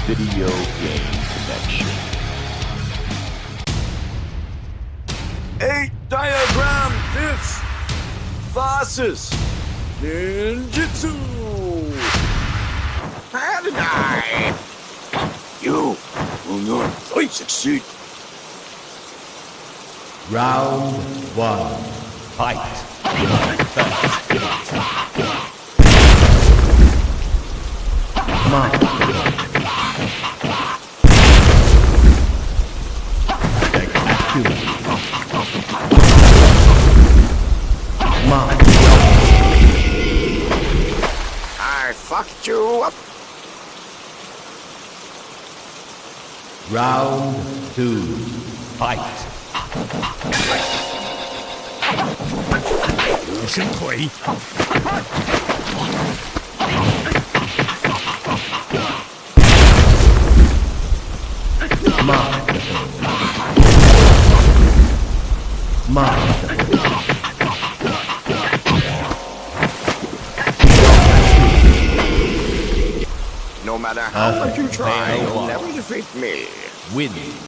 video game connection. 8 diagram fifths versus Ninjutsu. How did I? You will not quite succeed. Round 1. Fight. Come on. Come on. I fucked you up. Round 2. Fight. 伸腿， Come on. Come on. No matter how much you try, you'll never defeat me. Win.